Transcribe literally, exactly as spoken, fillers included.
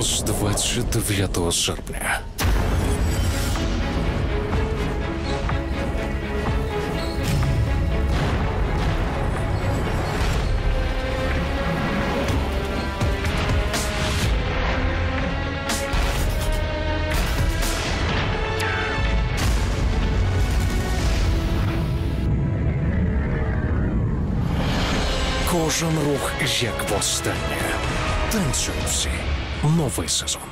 з двадцять дев'ятого серпня. Кожен рух як востаннє. Танцюй всі. Новий сезон.